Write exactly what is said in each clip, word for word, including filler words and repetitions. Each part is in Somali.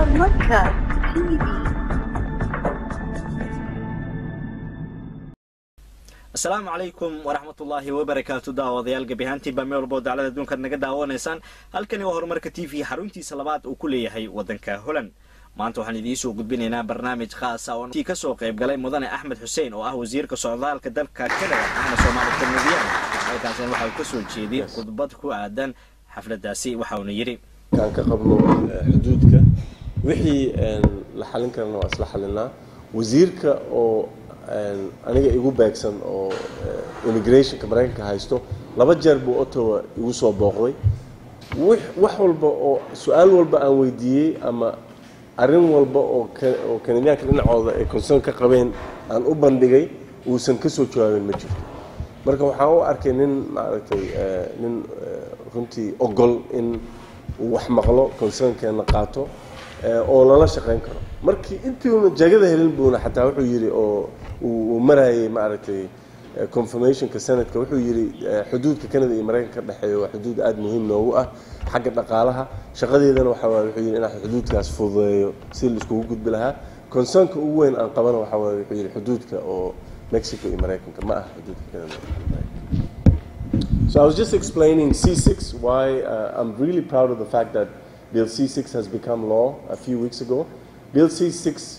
Horumarka T V. السلام عليكم ورحمة الله وبركاته. داوديال جبهانتي بميل بود على دون كان نجد داونيسان هل كان يوهرمرك تي في حرونتي سلبات وكل يحيي ودنك هولن maanta waxaan idiin soo gudbinaynaa barnaamij khaas ah oo tii ka soo qayb galay mudane Axmed Xuseen oo ah wasiirka socdaalka dalka Canada ahna Soomaaliya Kanadiyan halkaasna waxa uu ka soo jeediyay khudbad ku aadan xafladaasi waxa uu yiri kan ka qabno xuduudka wixii la xalin karno waa isla xalinaa wasiirka oo aniga igu beegsan oo immigration ka Mareykanka haysto laba jeer buu Ottawa igu soo booqday wax walba oo su'aal walba aan weydiiyay ama arrin walba oo oo Canadianka dhinacooda ay concern ka qabeen aan u bandhigay uusan ka soo jawaabin ma jirto marka waxaan u arkay nin maaragtay nin runtii ogol in uu wax maqlo concernkeena qaato oo lala shaqeyn karo markii intii uu jagada helin buuna xataa wuxuu yiri oo uu marayay maaragtay confirmation ka sanadka wuxuu yiri xuduudka Canada iyo Mareykanka ka dhaxeeyo waa xuduud aad muhiim noogu ah xagga dhaqaalaha shaqadeedana waxa waa wuxuu yiri in xuduudkaas fududeeyo si la isku gudbi lahaa concernka ugu weyn aan qabana waxa waa wuxuu yiri xuduudka oo Mexico iyo Mareykanka ma ah xuduudka Canada. So I was just explaining C six why uh, I'm really proud of the fact that Bill C six has become law a few weeks ago. Bill C six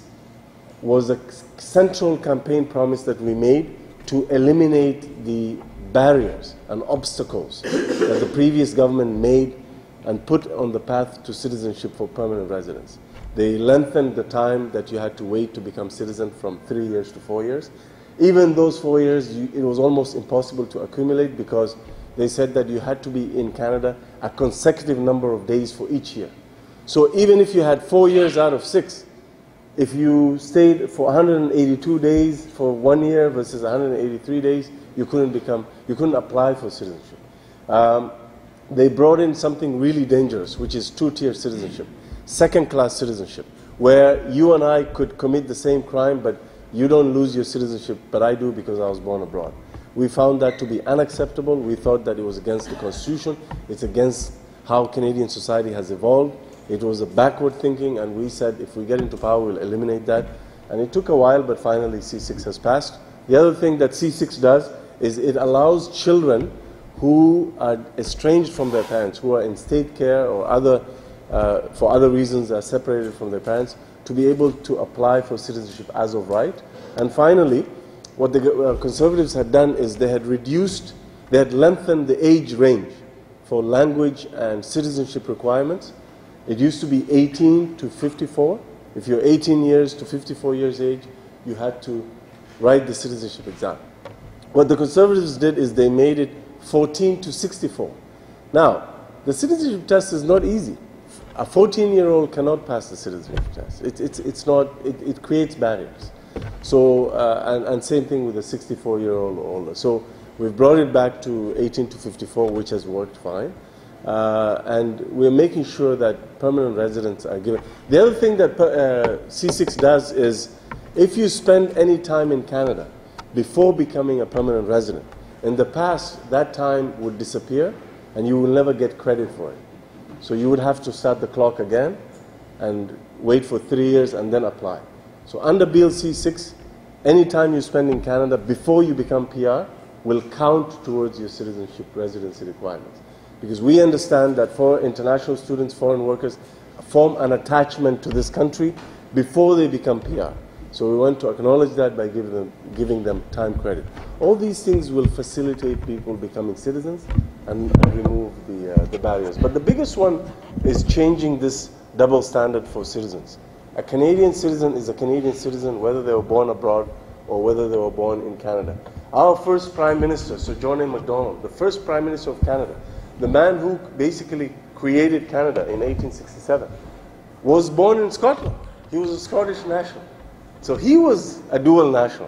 was a central campaign promise that we made to eliminate the barriers and obstacles that the previous government made and put on the path to citizenship for permanent residents. They lengthened the time that you had to wait to become citizen from three years to four years. Even those four years, you, it was almost impossible to accumulate because they said that you had to be in Canada a consecutive number of days for each year. So even if you had four years out of six, if you stayed for one hundred eighty-two days for one year versus one hundred eighty-three days, you couldn't become, you couldn't apply for citizenship. Um, they brought in something really dangerous, which is two-tier citizenship, second-class citizenship, where you and I could commit the same crime, but you don't lose your citizenship, but I do because I was born abroad. We found that to be unacceptable. We thought that it was against the Constitution. It's against how Canadian society has evolved. It was a backward thinking, and we said if we get into power, we'll eliminate that. And it took a while, but finally C six has passed. The other thing that C six does is it allows children who are estranged from their parents, who are in state care or other, uh, for other reasons are separated from their parents, to be able to apply for citizenship as of right. And finally, what the uh, Conservatives had done is they had reduced, they had lengthened the age range for language and citizenship requirements. It used to be eighteen to fifty-four. If you're eighteen years to fifty-four years age, you had to write the citizenship exam. What the Conservatives did is they made it fourteen to sixty-four. Now, the citizenship test is not easy. A fourteen-year-old cannot pass the citizenship test. It, it's, it's not, it, it creates barriers. So, uh, and, and same thing with a sixty-four-year-old or older. So we've brought it back to eighteen to fifty-four, which has worked fine. Uh, and we're making sure that permanent residents are given. The other thing that uh, C six does is if you spend any time in Canada before becoming a permanent resident, in the past that time would disappear and you will never get credit for it. So you would have to start the clock again and wait for three years and then apply. So under Bill C six, any time you spend in Canada before you become P R will count towards your citizenship residency requirements. Because we understand that for international students, foreign workers form an attachment to this country before they become P R. So we want to acknowledge that by giving them, giving them time credit. All these things will facilitate people becoming citizens and remove the, uh, the barriers. But the biggest one is changing this double standard for citizens. A Canadian citizen is a Canadian citizen whether they were born abroad or whether they were born in Canada. Our first Prime Minister, Sir John A. Macdonald, the first Prime Minister of Canada, the man who basically created Canada in eighteen sixty-seven, was born in Scotland. He was a Scottish national. So he was a dual national.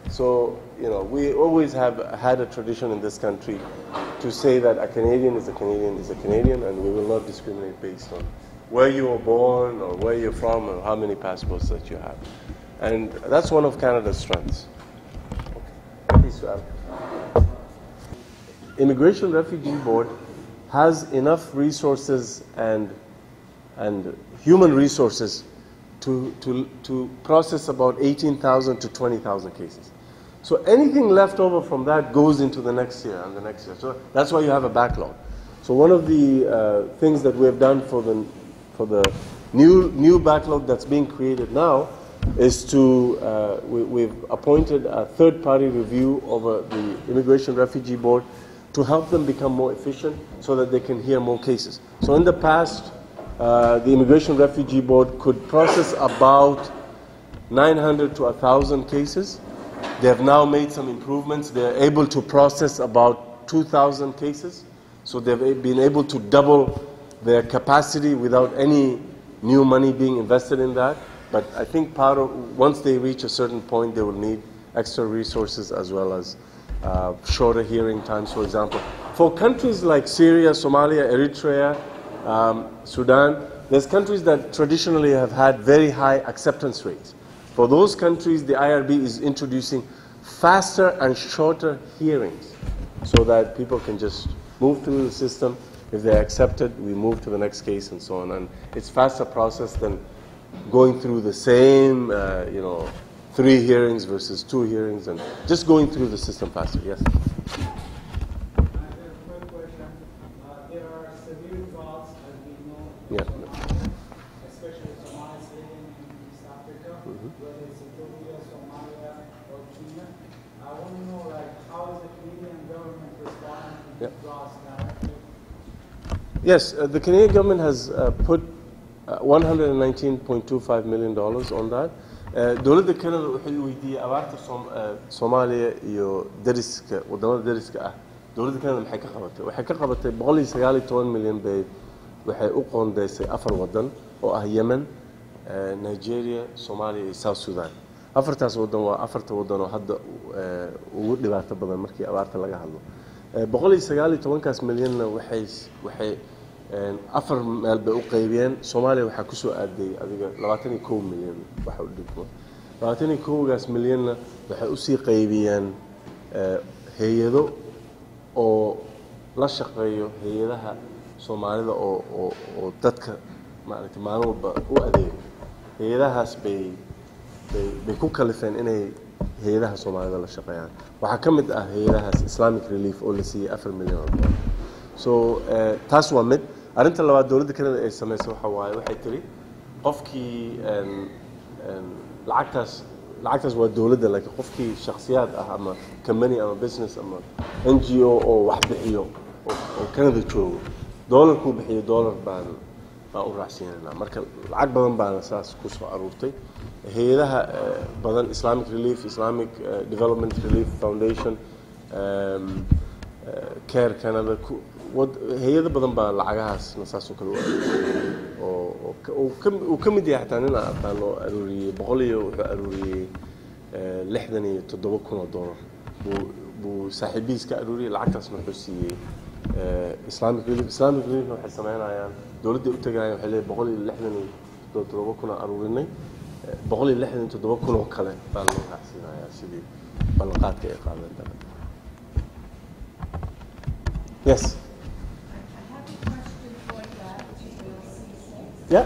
So, you know, we always have had a tradition in this country to say that a Canadian is a Canadian is a Canadian, and we will not discriminate based on where you were born or where you're from or how many passports that you have. And that's one of Canada's strengths. Okay. Please, Al. Immigration Refugee Board has enough resources and and human resources to, to, to process about eighteen thousand to twenty thousand cases. So anything left over from that goes into the next year and the next year. So that's why you have a backlog. So one of the uh, things that we have done for the, for the new, new backlog that's being created now is to, uh, we, we've appointed a third-party review over the Immigration Refugee Board to help them become more efficient so that they can hear more cases. So in the past, uh, the Immigration Refugee Board could process about nine hundred to one thousand cases. They have now made some improvements. They are able to process about two thousand cases. So they've been able to double their capacity without any new money being invested in that. But I think part of, once they reach a certain point, they will need extra resources as well as uh, shorter hearing times, for example. For countries like Syria, Somalia, Eritrea, um, Sudan, there's countries that traditionally have had very high acceptance rates. For those countries, the I R B is introducing faster and shorter hearings so that people can just move through the system. If they're accepted, we move to the next case and so on. And it's faster process than going through the same, uh, you know, three hearings versus two hearings, and just going through the system faster. Yes? Yeah. Especially Somalis living in East Africa, mm-hmm. whether it's Ethiopia, Somalia, or Kenya. I want to know, like, how is the Canadian government responding to yep. these laws directly? Yes, uh, the Canadian government has uh, put uh, one hundred nineteen point two five million dollars on that. دولة كندا waxay weydiiyay abaarta Soomaaliya iyo dariska wadamada dariska ah. Dowladda Canada maxay ka qabatay? Waxay ka qabatay boqol iyo sagaal iyo toban milyan bay waxay u qoondeysay afar wadan oo ah Yemen, Nigeria, Somalia iyo South Sudan. Afartaas wadan waa afarta wadan oo hadda ugu dhibaato badan markii abaarta laga hadlo. boqol iyo sagaal iyo toban kaas milyanna waxay waxay afar meel bay u qaybiyeen. Soomaaliya waxaa ku soo aaday adiga labaatan iyo kow milyan waxa u dhigmo. labaatan iyo kow gaas milyanna waxay u sii qaybiyeen hay'ado oo la shaqeeyo hay'adaha Soomaalida oo oo oo dadka maaragtay maalin walba u adeego. Hay'adahaas bay bay ku kalifeen inay hay'adaha Soomaalida la shaqeeyaan. Waxaa ka mid ah hay'adahaas Islamic Relief oo la siiyay afar milyan. So taas waa mid. Arrinta labaad dowladda Canada ay sameysay waxa waaye waxay tiri qofkii een een lacagtaas lacagtaas waa dowladda laakiin qofkii shakhsiyaad ah ama company ama business ama N G O oo wax bixiyo oo Canada joogo doolarku bixiyo doolar baan baan u raacsiinayna marka lacag badan baan saas ku soo aruurtay hay'adaha badan Islamic Relief, Islamic Development Relief Foundation, um, Care Canada hay'ado badan baa lacagahaas nasaas oo kale oo oo ka mid yahay taan inaan aqaan oo aruuriyay boqol iyo wuxuu aruuriyay lixdan iyo toddoba kun oo doolar buu buu saaxiibiis ka aruuriyay lacagtaas wuxuu siiyay Islamic Relief. Islamic Relief waxay sameynayaan dowladda u tagayaan waxay leeyahay boqol iyo lixdan iyo toddoba kun oo aruurinay boqol iyo lixdan iyo toddoba kun oo kale baa loo raacsiinayaa sidii balqaadka ay qaadeen. Yes. Yeah.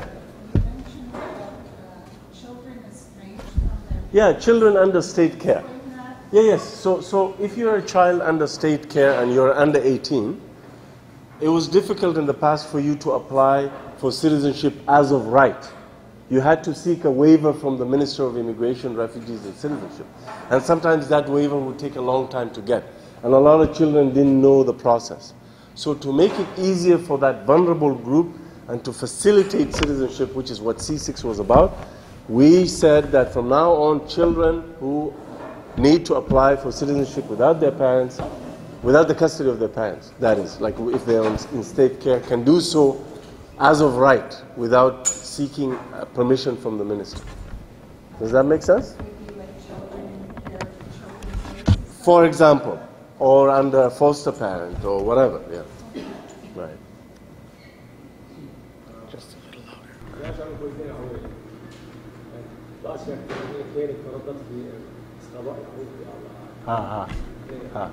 Yeah, children under state care. Yeah, yes. So, so if you're a child under state care and you're under eighteen, it was difficult in the past for you to apply for citizenship as of right. You had to seek a waiver from the Minister of Immigration, Refugees and Citizenship. And sometimes that waiver would take a long time to get. And a lot of children didn't know the process. So to make it easier for that vulnerable group and to facilitate citizenship, which is what C six was about, we said that from now on, children who need to apply for citizenship without their parents, without the custody of their parents, that is, like if they're in state care, can do so as of right without seeking permission from the minister. Does that make sense? For example, or under foster parent or whatever, yeah. Right. Just a little louder. Ha ha. Ha.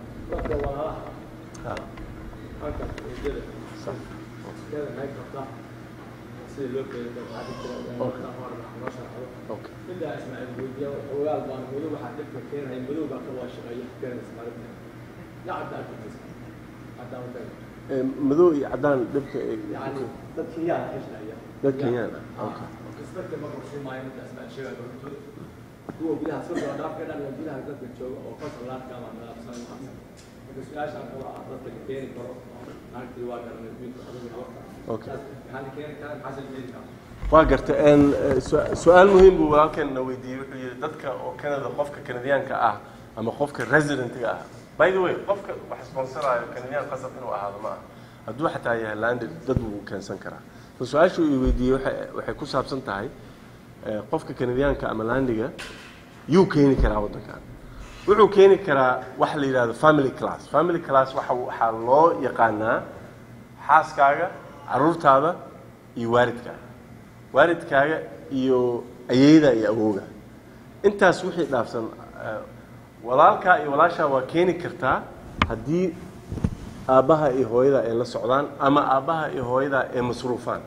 Ha. سيد لوك وحدك أوكي. أوكي. كده اسمع الفيديو ويال بان مدو واحد دفع كين هاي مدو بقى كواش غير كين اسمع لا عدا كنت عدا ولا مدو عدان دبك يعني تدخيان ايش هي دبكيان اوكي استفدت مرة شو ما يمد اسمع شيء هو بيها صدق ضرب كده لو بيها قد تشوف او فصل لا كمان لا بس ما بس ايش انا عطت كين كرو ناكتي واقر من البيت اوكي هذا كان كان حاجه جديده waa garta een su-aal muhiim buu walaalkeenna weydiiyey wuxuu yidhi dadka oo Canada qofka Canadianka ah ama qofka residentiga ah by the way qofka wax sponsoraayo Canadian qasab inuu ahaado ma hadduu xataa yahay landed dad uu keensan karaa so su-aashu uu weydiiyey waxay waxay ku saabsan tahay qofka Canadianka ama landiga yuu keeni karaa waddankan wuxuu keeni karaa wax la yiraahdo family class family class waxa waxa loo yaqaanaa xaaskaaga caruurtaada iyo waalidkaaga waalidkaaga iyo ayeeyda iyo awooga intaas wixii dhaafsan walaalka iyo walaasha waa keeni kartaa haddii aabaha iyo hooyada ay la socdaan ama aabaha iyo hooyada ay masruufaan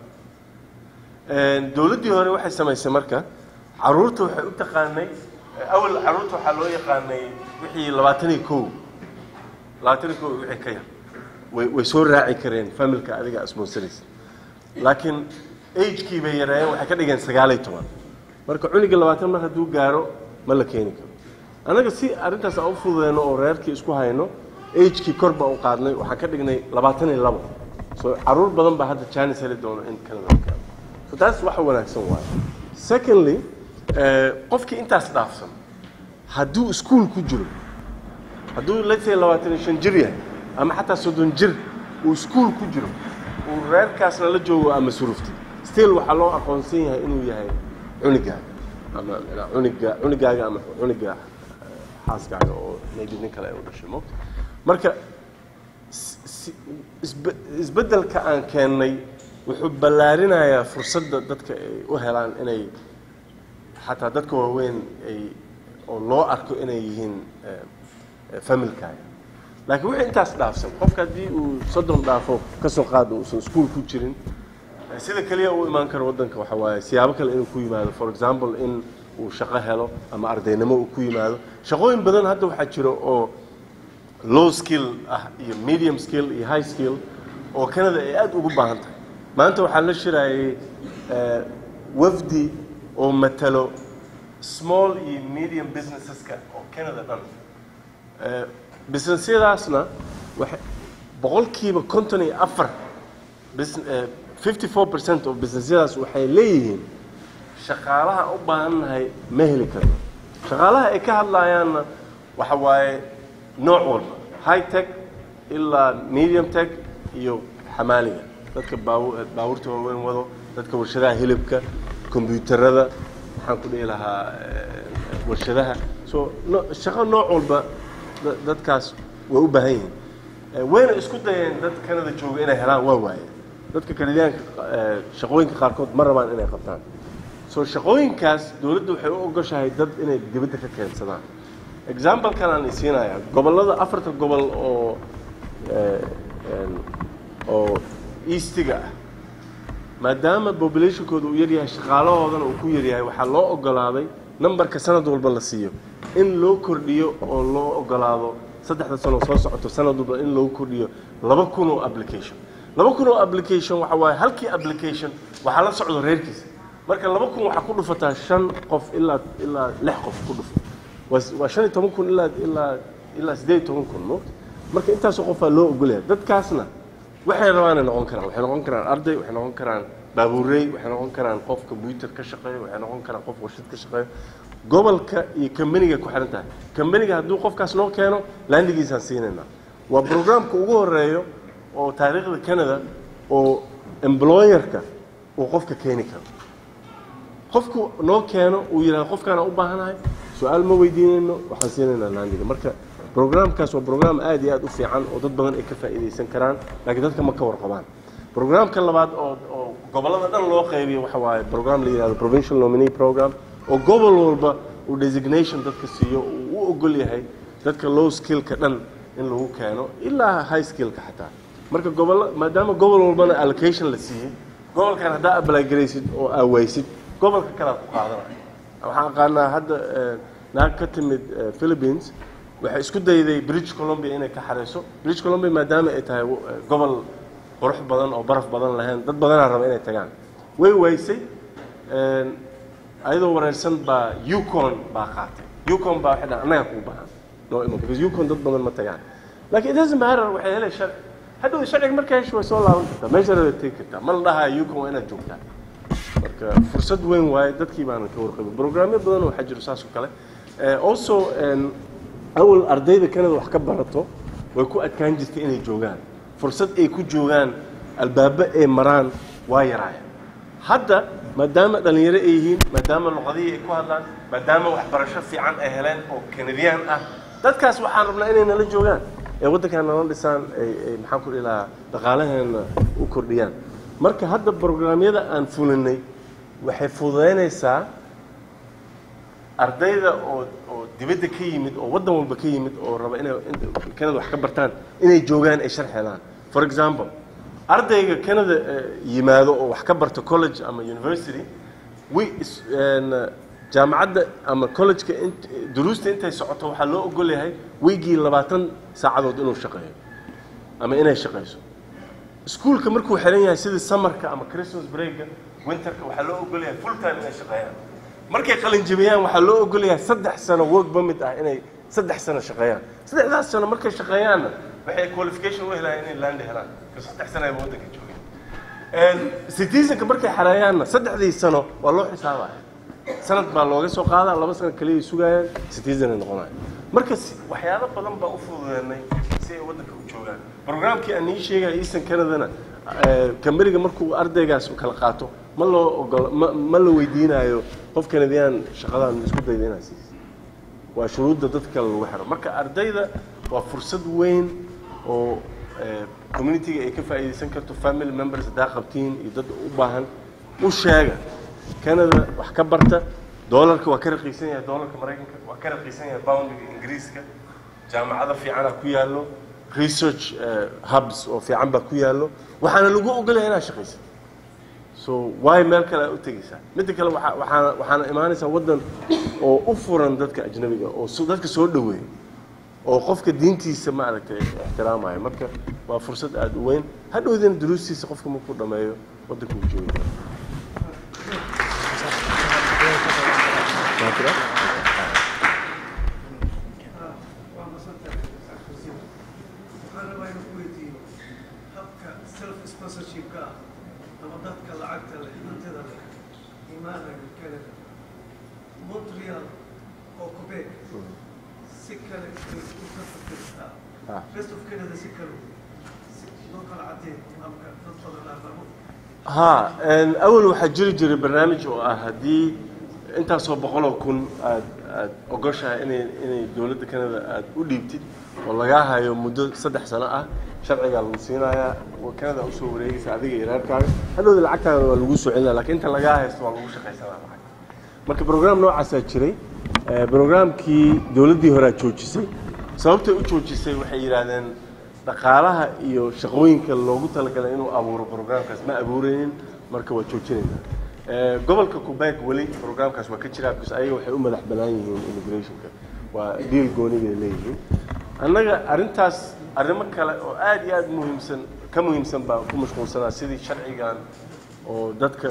dawladdii hore waxay samaysay marka caruurta waxay u taqaanay awal caruurta waxaa loo yaqaanay wixii labaatan iyo kow labaatan iyo kow wixii ka yar way way soo raaci kareen familka adiga asmoonsanaysa laakiin age-kii bay yareeyeen waxay ka dhigeen sagaal iyo toban marka cuniga labaatan mar hadduu gaaro ma la keeni karo anaga si arrintaas aan u fududeyno oo reerkii isku hayno age-kii kor baan u qaadnay waxaan ka dhignay labaatan iyo labo so caruur badan baa hadda jaanis heli doono in Canada la keeno so taas wax wanaagsan waaye secondly qofkii intaas dhaafsan hadduu iskuul ku jiro hadduu let's say labaatan iyo shan jir yahay ama xataa soddon jir uu iskuul ku jiro uu reerkaasna la joogo ama suruftay still waxa loo aqoonsan yahay inuu yahay cunigaaga ama cuniga cunigaaga ama cuniga xaaskaaga oo maybe nin kale ay u dhashay mo marka isbeddelka aan keennay wuxuu ballaarinayaa fursadda dadka ay u helaan inay xataa dadka waaweyn ay oo loo arko inay yihiin familkaaga laakiin wixii intaas dhaafsan qofka haddii uu soddon dhaafo ka soo qaado uusan iskuul ku jirin sida kaliya uu imaan karo waddanka waxa waaye siyaabo kale inuu ku yimaado for example in uu shaqo helo ama ardaynimo uu ku yimaado shaqooyin badan hadda waxaa jiro oo low skill ah iyo medium skill iyo high skill oo Canada ay aad ugu baahan tahay maanta waxaa la shiraayay wafdi oo matalo small iyo medium businesseska oo Canada dhan businessyadaasna waxa boqolkiiba konton iyo afar fifty-four percent of businessyadaas waxay leeyihiin shaqaalaha u baahannahay ma heli karno shaqaalaha ay ka hadlayaanna waxa waaye nooc walba high tech ilaa medium tech iyo xamaaliga dadka baabuurta waaweyn wado dadka warshadaha hilibka kombiyuutarada waxaan ku dhihi lahaa warshadaha so shaqo nooc walba dadkaas way u baahan yihiin wayna isku dayeen dad Canada jooga inay helaan waa waaye dadka Canadianka shaqooyinka qaarkood ma rabaan inay qabtaan so shaqooyinkaas dawladdu waxay u ogoshahay dad inay dibadda ka keensadaan example kan aan isiinaya gobolada afarta gobol oo oo eastiga ah maadaama populationkooda uu yaryahay shaqaalahoodana uu ku yaryahay waxaa loo ogolaaday numberka sanad walba la siiyo in loo kordhiyo oo loo ogolaado saddexda sano soo socoto sanad walba in loo kordhiyo laba kun oo application laba kun oo application waxa waaye halkii application waxaa la socdo reerkiisa marka laba kun waxaa ku dhufataa shan qof ilaa ilaa lix qof ku dhufo waa shan iyo toban kun ilaa ilaa ilaa siddeed iyo toban kun moogta marka intaasoo qofaa loo ogolaya dadkaasna waxay rabaanay noqon karaan waxay noqon karaan arday waxay noqon karaan baabuurey waxay noqon karaan qof computer ka shaqeeya waxay noqon karaan qof warshad ka shaqeeya gobolka iyo kambaniga ku xiran tahay kambaniga hadduu qofkaas noo keeno landigiisaan siinaynaa waa programka ugu horeeyo oo taariikhda Canada oo employerka uu qofka keeni karo qofku noo keeno uu yiraahdo qofkaana u baahanahay su'aal ma weydiinayno waxaan siinaynaa landiga marka programkaas waa program aad iyo aad u fiican oo dad badan ay ka faa'iideysan karaan laakiin dadka ma ka warqabaan programka labaad oo oo gobolada dhan loo qaybiyo waxa waaye program la yiraahdo provincial nominee program oo gobol walba uu designation dadka siiyo uu u ogol yahay dadka low skillka dhan in lagu keeno ilaa high skillka xataa marka gobol maadaama gobol walbana allocation la siiyay gobolkan haddaa abalagaraysid oo aawaysid gobolka kale ku qaadanaya waxaan aqaanaa hadda naag ka timid Philippines waxay isku dayday British Columbia inay ka xareyso British Columbia maadaama ay tahay gobol qurux badan oo baraf badan lahayn dad badan raba inay tagaan way waysay ayadoo wareersan baa Yukon baa qaatay Yukon baa xidhan anaga ku baahan no imo because Yukon dad badan ma tagaan laakiin it doesn't matter waxay helay shar hadda sharciga markay hesho way soo laaban kartaa meesha ay tagi kartaa ma la dhahaa Yukon waa inaad joogtaa marka fursad weyn waaye dadkii baan ka warqabay programyo badan oo xajir saas oo kale also awal ardayda Canada wax ka barato way ku adkaan jirtay inay joogaan fursad ay ku joogaan albaaba ay maraan waa yaraayeen hadda maadaama dhalinyaro ay yihiin maadaama luqadii ay ku hadlaan maadaama waxbarasho fiican ay heleen oo Canadian ah dadkaas waxaan rabnaa inay nala joogaan ee waddankan nala dhisaan ay maxaan ku ilaa dhaqaalaheena u kordhiyaan marka hadda programyada aan fulinay waxay fududeynaysaa ardayda oo oo dibadda ka yimid oo waddan walba ka yimid oo raba inay Canada wax ka bartaan inay joogaan ay sharxeedaan for example ardayga Canada yimaado oo wax ka barto college ama university we jaamacadda ama college-ka duruusta intay socoto waxaa loo ogol yahay weygii labaatan saacadood inuu shaqeeyo ama inay shaqeyso iskuulka markuu xiran yahay sida summerka ama Christmas break-ga winterka waxaa loo ogol yahay full time inay shaqeeyaan markay qalin jabiyaan waxaa loo ogol yahay saddex sano work permit ah inay saddex sano shaqeeyaan saddexdaas sano markay shaqeeyaanna waxay qualification u helayaan inay land helaan saddex sano ay waddanka joogeen een citizenka markay xareeyaanna saddexdii sano waa loo xisaabaya sanad baa looga soo qaadaa laba sano kaliya ay sugayaan citizen ay noqonayaan marka waxyaabo badan baa u fududeynay si ay waddanka u joogaan programkii aan ii sheegay Eastern Canada-na kambariga markuu ardaygaas u kala qaato ma loo ogol ma la weydiinayo qof Canadian shaqadan isku dayday inay siiso waa shuruudda dadka lagu xiro marka ardayda waa fursad weyn oo community ay ka faa'iideysan karto family members daa qabtiin iyo dad u baahan u sheega Canada wax ka barta dollarka waa ka raqiisan yahay dollarka Mareykanka waa ka raqiisan yahay pound-ka Ingiriiska jaamacado fiican ku yaalo research hubs oo fiican ba ku yaalo waxaana lagu ogolahay inaad shaqeyso so why meel kale u tagaysaa mid kale waxaan waxaan imaanaysaa waddan oo u furan dadka ajnabiga oo dadka soo dhaweeyo oo qofka diintiisa ma aragtay ixtiraamayo marka waa fursad aad u weyn hadhowdina duruustiisa qofka markuu dhameeyo waddanka uu joogo Montreal or Quebec, سكر rest of Canada سكر local عدين أمك تطلع الأمر. ها أول واحد جري جري برنامج وهدي أنت صوب بقوله كون أوجشها إني إني دولة كندا أوليبتي والله جاها يوم مدة صدق سنة شرعي على الصينية وكندا أسوأ رئيس هذه إيران كار هذول العكا الوجوس عندنا لكن أنت لقاها يسوى الوجوس خيسنا marka program noocaas ah jiray programkii dawladii hore joojisay sababta u joojisay waxay yiraahdeen dhaqaalaha iyo shaqooyinka loogu talagalay inuu abuuro programkaas ma abuureen marka waa joojinayna gobolka Quebec wali programkaas waa ka jira because ayaga waxay u madax banaan yihiin immigrationka waa deal gooniga leeyihiin annaga arintaas arimo kale oo aad iyo aad muhiimsan ka muhiimsan baa ku mashquulsanaa sidii sharcigan oo dadka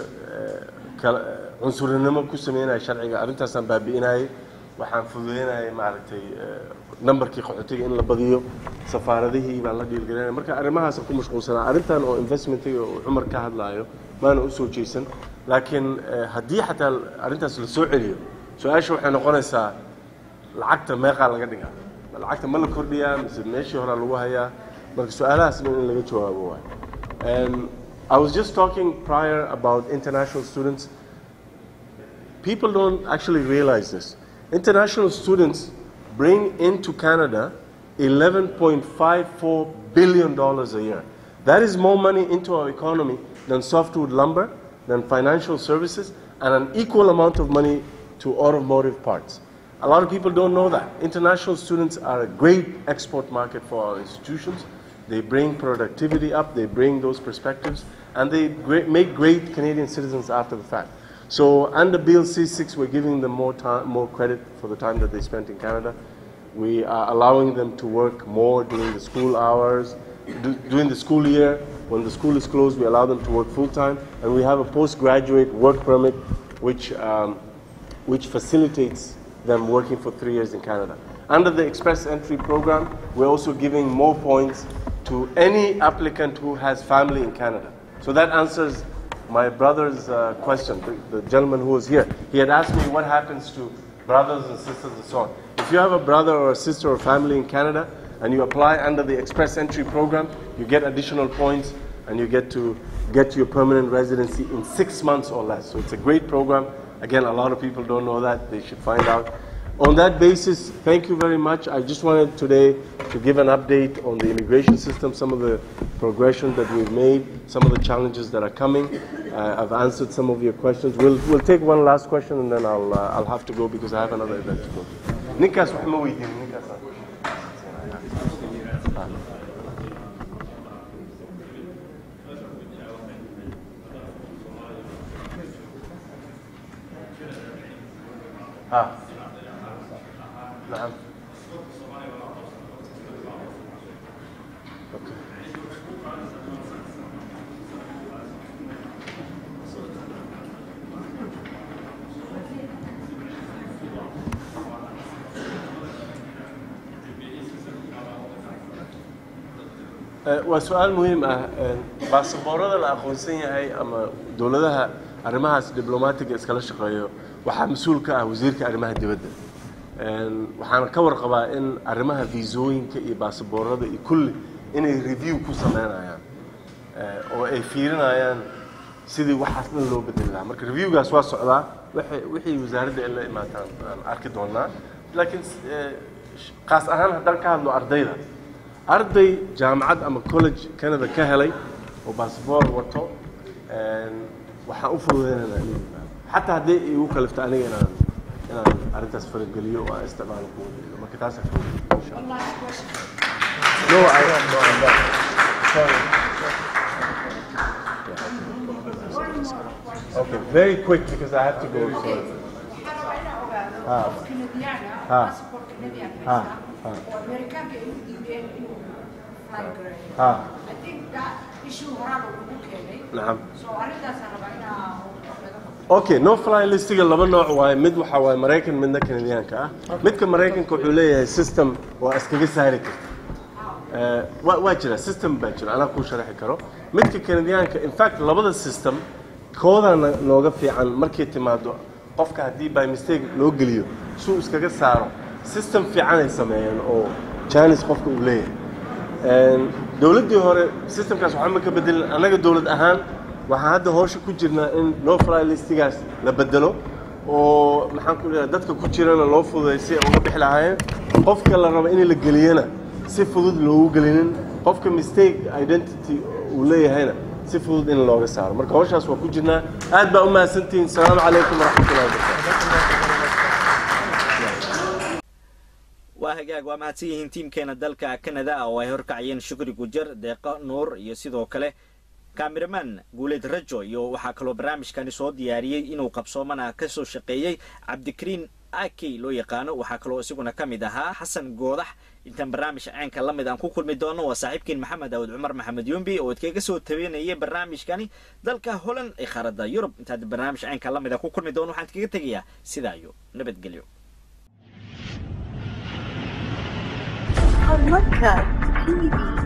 عنصرنا كل سمينا شرعي أرنتها سن بابيناي وحن فضيناي معرفتي نمبر كي قعدتي إن لبضيو سفارة ذي هي بالله ديال جيران مركا أرمها سكون مشغول سنة أرنتها أو إنفستمنتي وعمر كهاد لايو ما أنا أسوي جيسن لكن هدي حتى أرنتها سلسوع عليو سؤال شو إحنا قلنا سا العقد ما قال قديها العقد ما الكردية مثل ماشي هرا الوهاية مركا سؤالها سنين اللي جتوا أبوه and I was just talking prior about international students. People don't actually realize this. International students bring into Canada eleven point five four billion dollars a year. That is more money into our economy than softwood lumber, than financial services, and an equal amount of money to automotive parts. A lot of people don't know that. International students are a great export market for our institutions. They bring productivity up, they bring those perspectives, and they great, make great Canadian citizens after the fact. So under Bill C six, we're giving them more time, more credit for the time that they spent in Canada. We are allowing them to work more during the school hours, do, during the school year. When the school is closed, we allow them to work full time, and we have a postgraduate work permit, which um, which facilitates them working for three years in Canada. Under the Express Entry program, we're also giving more points to any applicant who has family in Canada. So that answers my brother's uh, question, the, the gentleman who was here. He had asked me what happens to brothers and sisters and so on. If you have a brother or a sister or family in Canada and you apply under the Express Entry program, you get additional points and you get to get your permanent residency in six months or less. So it's a great program. Again, a lot of people don't know that. They should find out. On that basis, thank you very much. I just wanted today to give an update on the immigration system, some of the progression that we've made, some of the challenges that are coming. Uh, I've answered some of your questions. We'll, we'll take one last question and then I'll, uh, I'll have to go because I have another event to go to. Nikas, what am I waiting? Nikas. Ah. نعم. Okay. waa su-aal muhiim ah baasaboorada la aqoonsan yahay ama dowladaha arrimahaas diblomaatiga iskala shaqeeyo waxaa mas-uul ka ah wasiirka arrimaha dibadda waxaan ka warqabaa in arrimaha viisooyinka iyo baasaboorada iyo kulli inay review ku sameynayaan oo ay fiirinayaan sidii waxaas dhan loo bedeli lahaa marka reviewgaas waa socdaa wixii wasaaradda ay la imaataan aan arki doonaa laakiin qaas ahaan haddaan ka hadlo ardayda arday jaamacad ama college Canada ka helay oo baasaboor wato waxaan u fududeynaynaa xataa haddii ay ugu kalifta aniga inaan inaan arrintaas farageliyo oo aan isticmaalo kuwa marka taas no I don't know that sorry okay very quick because I have to go so ah ah ah ah I think that issue horaan ugu keenay naam so arrintaas aan rabaa inaan okay no fly listiga laba nooc waay mid waxa waay Mareykan midna Canadianka ah midka Mareykanka wuxuu leeyahay system oo iskaga saari karta ee waa jira system baa jira ana ku sharaxi karo midka Canadianka in fact labada system kooda nooga fiican markii timaado qofka hadii by mistake loo geliyo suu iskaga saaro system fiican ay sameeyeen oo Chinese qofka uu leeyahay een dawladii hore systemkaas waxa ma ka bedelin anaga dawlad ahaan waxa hadda hawsha ku jirnaa in no fly listigaas la bedelo oo maxaan ku leeyahay dadka ku jirana loo fududeeyay oo uga bixi lahaayeen qofka la rabo in la geliyana si fudud loogu gelinin qofka mistake identity uu leeyahayna si fudud in looga saaro marka hawshaas waa ku jirnaa aad baa u mahadsantiin salaamu calaykum waraxmatullaahi wabarakaatuh waa hagaag waa mahadsan yihiin tiimkeena dalka Canada oo ay horkacayeen Shukri Gujar Deeqa Nuur iyo sidoo kale cameraman Guuleed Rajo iyo waxa kale oo barnaamijkani soo diyaariyay inuu qabsoomana ka soo shaqeeyay Cabdikariin Aki loo yaqaano waxa kale oo isaguna kamid ahaa Xasan Goodax intaan barnaamij caanka la mid aan ku kulmi doono waa saaxiibkeen Maxamed Daawud Cumar Maxamed Yumbi oo idkaga soo tabeynayay barnaamijkani dalka Holland ee qaaradda Yurub intaan barnaamij caanka la mid aan ku kulmi doono waxaan kaga tagayaa sidaayo nabadgelyo Podcast T V